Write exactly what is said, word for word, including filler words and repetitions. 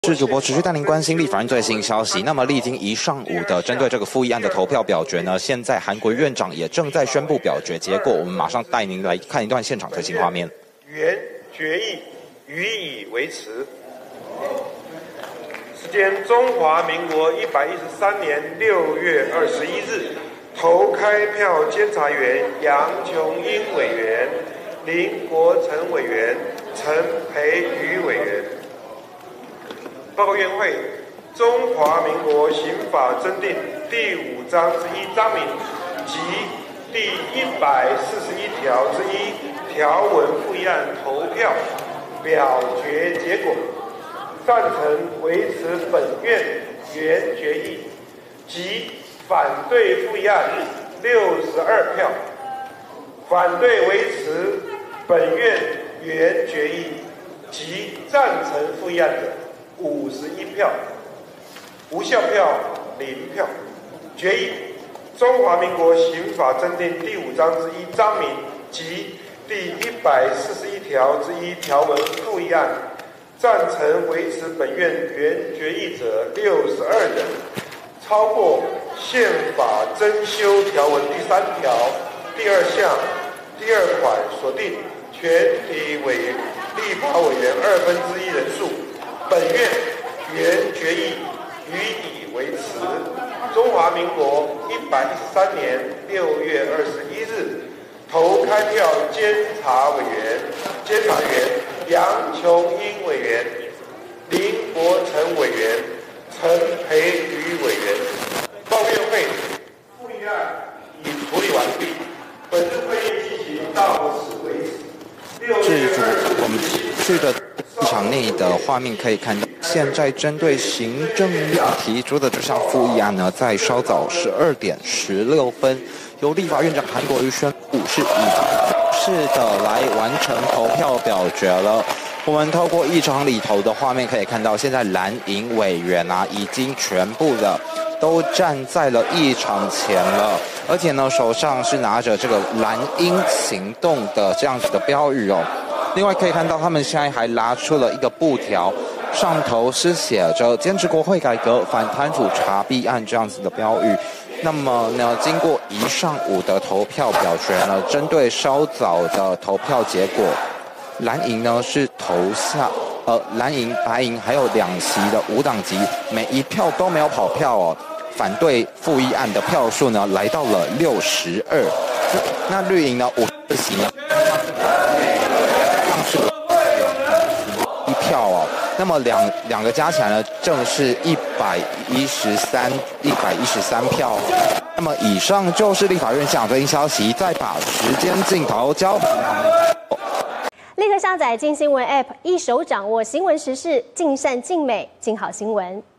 是主播持续带您关心立法院最新消息。那么，历经一上午的针对这个复议案的投票表决呢，现在韩国院长也正在宣布表决结果。我们马上带您来看一段现场最新画面。 原决议予以维持。时间：中华民国一百一十三年六月二十一日，投开票监察员杨琼英委员、林国成委员、陈培瑜委员。报告院会，中华民国刑法增订第五章之一章名及第一百四十一条之一条文复议案投票表决结果：赞成维持本院原决议及反对复议案六十二票，反对维持本院原决议及赞成复议案者五十一票，无效票零票。决议：中华民国刑法增订第五章之一章名及第一百四十一条之一条文复议案，赞成维持本院原决议者六十二人，超过宪法增修条文第三条第二项第二款所定全体委员立法委员二分之一人数。本院原决议予以维持。中华民国一百一十三年六月二十一日，投开票监察委员、监察员杨琼英委员、林国成委员、陈培瑜委员。报告院会，复议案已处理完毕。本次会议进行到此为止。 是主我们去的议场内的画面可以看到，现在针对行政院提出的这项复议案呢，在稍早十二点十六分，由立法院长韩国瑜宣布是以是的来完成投票表决了。我们透过议场里头的画面可以看到，现在蓝营委员啊，已经全部的都站在了议场前了，而且呢，手上是拿着这个蓝鹰行动的这样子的标语哦。另外可以看到，他们现在还拿出了一个布条，上头是写着"坚持国会改革，反贪腐查弊案"这样子的标语。那么呢，经过一上午的投票表决呢，针对稍早的投票结果，蓝营呢是投下呃蓝营、白营还有两席的无党籍，每一票都没有跑票哦。反对复议案的票数呢，来到了六十二。那绿营呢，五十席呢，一票哦。那么两两个加起来呢，正是一百一十三，一百一十三票。那么以上就是立法院现场最新消息，再把时间镜头交。 立刻下载镜新闻 App， 一手掌握新闻时事，尽善尽美，尽好新闻。